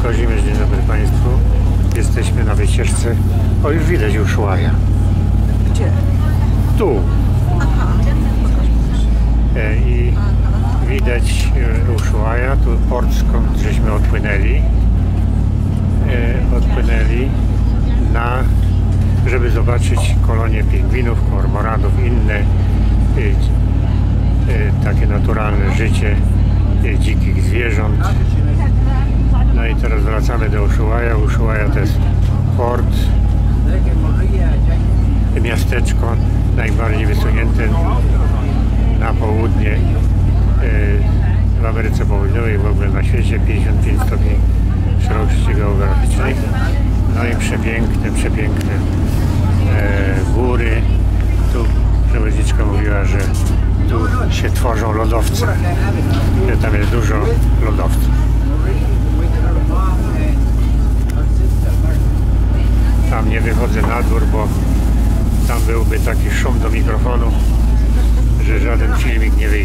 Kazimierz, dzień dobry Państwu. Jesteśmy na wycieczce. O, już widać Ushuaia. Gdzie? Tu. I widać Ushuaia, tu port, skąd żeśmy odpłynęli. Żeby zobaczyć kolonię pingwinów, kormoranów, inne takie naturalne życie dzikich zwierząt. No i teraz wracamy do Ushuaia. Ushuaia to jest port, miasteczko najbardziej wysunięte na południe w Ameryce Południowej, w ogóle na świecie, 55 stopni szerokości geograficznej. No i przepiękne góry. Tu przewoźniczka mówiła, że tu się tworzą lodowce, że tam jest dużo lodowców. Tam nie wychodzę na dwór, bo tam byłby taki szum do mikrofonu, że żaden filmik nie wyjdzie.